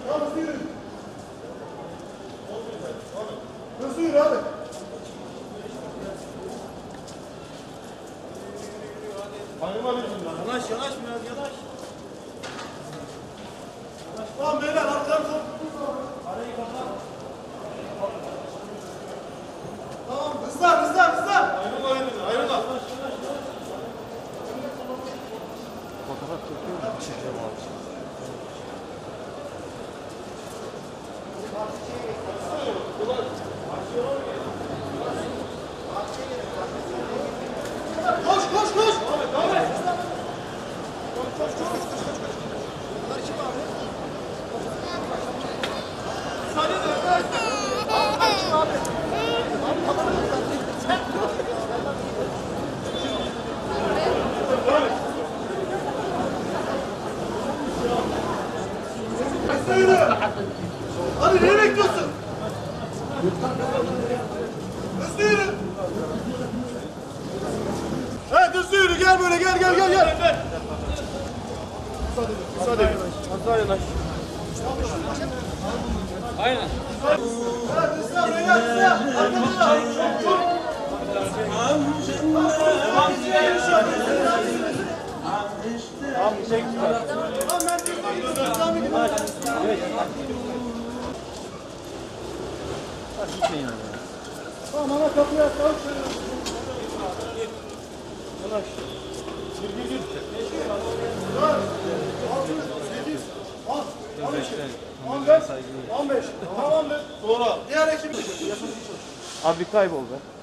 Tamam hızlı yürü. Hızlı yürü abi. Ayırma bir şundan. Yanaş yanaş biraz yanaş. Tamam beyler arkadan top. Arayı kapat. Tamam hızlan hızlan hızlan. Ayrılma ayrılma ayrılma. Fotoğraf çekiyor mu? Çekeceğim abi. Koş koş koş. Hızlı yürü. Hadi nereye bekliyorsun? Hızlı yürü. Evet hızlı yürü gel böyle gel gel gel gel. Müsaade edin. Hatta yanaş. Aynen. Evet hızlı beyler hızlı. Arkamda. Tamam çek çıkar. Tamam ben devam edeyim. Evet. Tamam ana kapıyı aç. Yanaş. Gir. 15. Tamamdır. Sonra. Diğer ekip. Abi kaybol be.